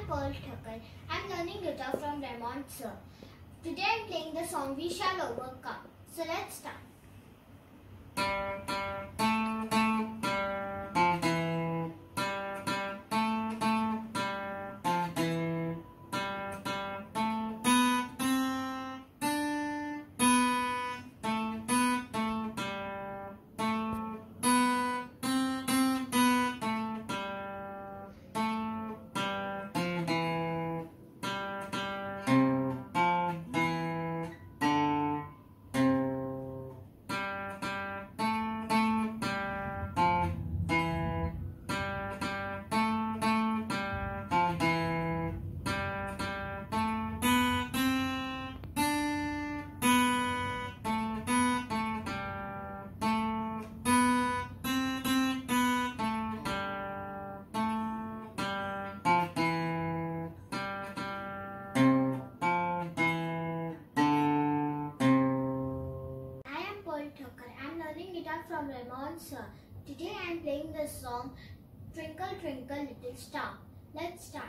Pearl Thakkar. I'm learning guitar from Rahman sir. Today I'm playing the song We Shall Overcome. So let's start. I'm learning guitar from Rahman sir. Today I am playing the song Twinkle Twinkle Little Star. Let's start.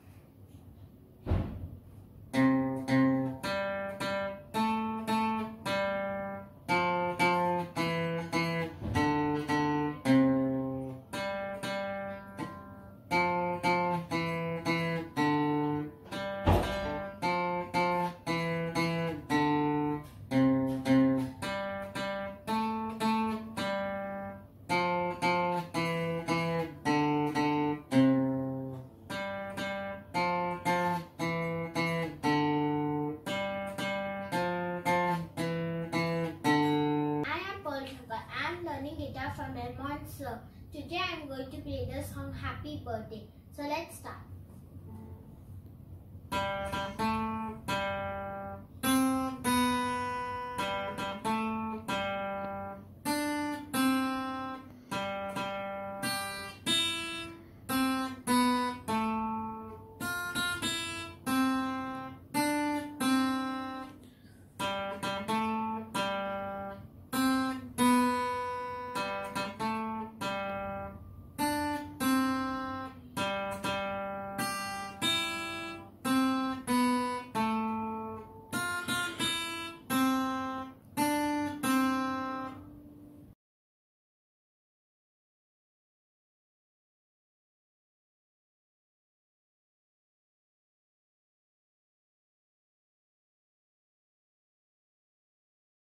I'm learning guitar from Rahman sir. Today I am going to play the song Happy Birthday. So let's start.